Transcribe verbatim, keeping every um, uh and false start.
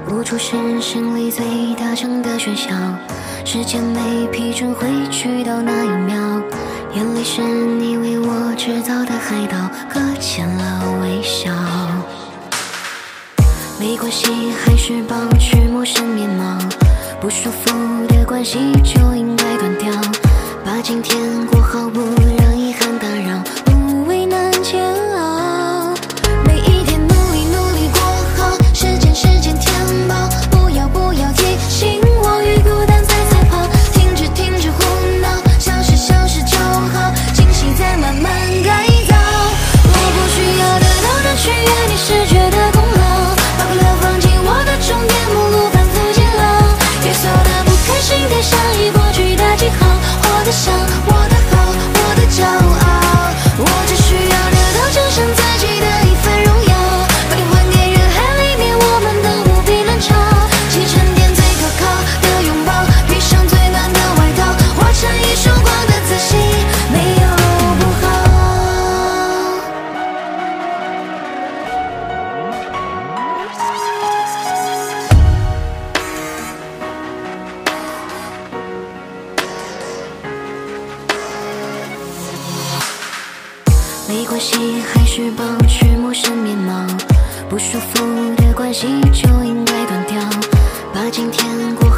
无助是心里最大声的喧嚣，时间没批准回去到那一秒，眼里是你为我制造的海岛，搁浅了微笑。没关系，还是保持陌生面貌，不舒服的关系就应该断掉，把今天过好，不让遗憾打扰，不为难煎熬。每一天努力努力过好，时间时间填饱，不要不要提醒我与孤单在赛跑，停止停止胡闹，消失消失就好，惊喜在慢慢改造。我不需要得到的取悦你视觉的功劳，把快乐放进我的重点目录，反复煎熬，月色的不开心贴上已过去的记号，活得像我的好，我的骄傲。我只需要得到真正自己的一份荣耀，把你还给人海里面我们的无比冷嘲，既沉淀最可靠的拥抱，披上最暖的外套，化成一束光的自信，没有不好。没关系，还是保持陌生面貌，不舒服的关系就应该断掉，把今天过好。